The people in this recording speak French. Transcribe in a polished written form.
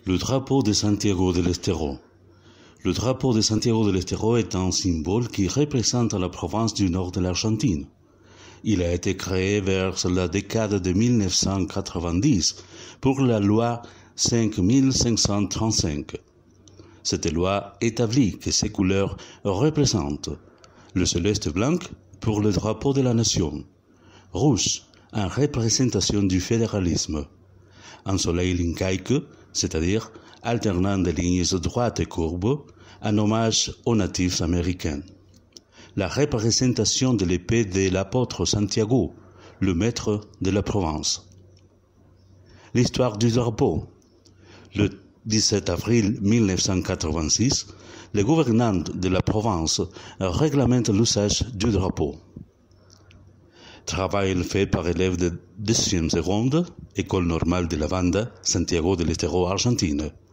Le drapeau de Santiago del Estero. Le drapeau de Santiago del Estero est un symbole qui représente la province du nord de l'Argentine. Il a été créé vers la décade de 1990 pour la loi 5535. Cette loi établit que ces couleurs représentent le céleste blanc pour le drapeau de la nation, rouge en représentation du fédéralisme, un soleil lincaïque, c'est-à-dire alternant des lignes droites et courbes, en hommage aux natifs américains. La représentation de l'épée de l'apôtre Santiago, le maître de la Provence. L'histoire du drapeau. Le 17 avril 1986, les gouvernants de la Provence réglementent l'usage du drapeau. Travail fait par élèves de 2e seconde, École normale de la Banda, Santiago del Estero, Argentine.